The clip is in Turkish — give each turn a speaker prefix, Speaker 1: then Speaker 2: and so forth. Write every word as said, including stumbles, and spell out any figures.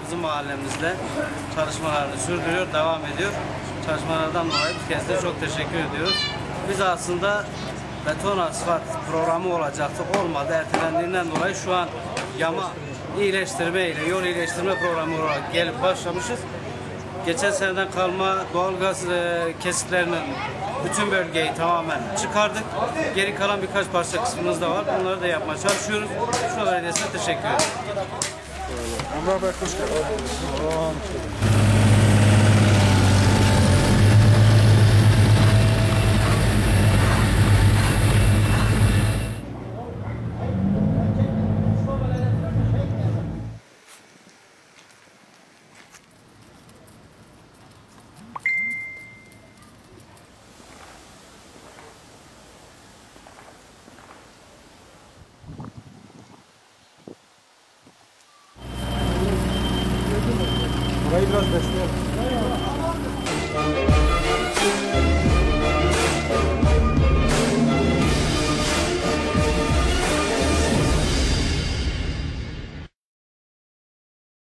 Speaker 1: bizim mahallemizde çalışmalarını sürdürüyor, devam ediyor. Çalışmalardan dolayı bir kez de çok teşekkür ediyoruz. Biz aslında beton asfalt programı olacaktı, olmadı. Ertelendiğinden dolayı şu an yama iyileştirme ile yol iyileştirme programı olarak gelip başlamışız. Geçen seneden kalma doğalgaz e, kesitlerinin bütün bölgeyi tamamen çıkardık. Geri kalan birkaç parça kısmımız da var. Bunları da yapmaya çalışıyoruz. Şuna belediyesine teşekkür ederim.
Speaker 2: Emrah Bey, hoş geldiniz. Burayı biraz besleyelim.